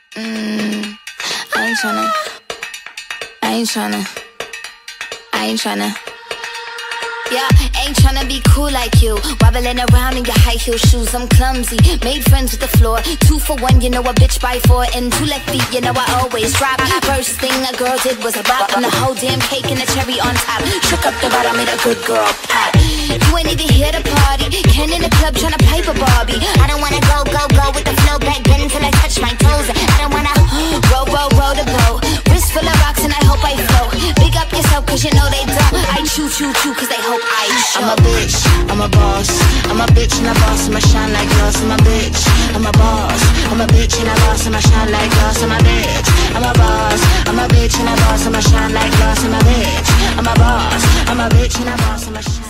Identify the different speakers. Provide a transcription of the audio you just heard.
Speaker 1: I ain't tryna. I ain't tryna. Yeah, ain't tryna be cool like you, wobbling around in your high heel shoes. I'm clumsy, made friends with the floor. 2 for 1, you know a bitch by 4. And 2 left feet, you know I always drop. First thing a girl did was a bop, and the whole damn cake and the cherry on top. Shook up the bottom, made a good girl pop. You ain't even here to party, Ken in the club tryna pipe a Barbie. I don't wanna go with the flow back then till I touch my toes. I don't wanna roll the boat. Wrist full of rocks and I hope I float. Big up yourself cause you know they don't. I chew cause they hope I show. I'm a bitch, I'm a boss. I'm a bitch and a boss, I'ma shine like glass. I'm a bitch, I'm a boss. I'm a bitch and a boss, I'ma shine like glass. I'm a bitch, I'm a boss. I'm a bitch and a boss, I'ma shine like glass. I'm a bitch, I'm a boss. I'm a bitch and a boss, I'ma shine.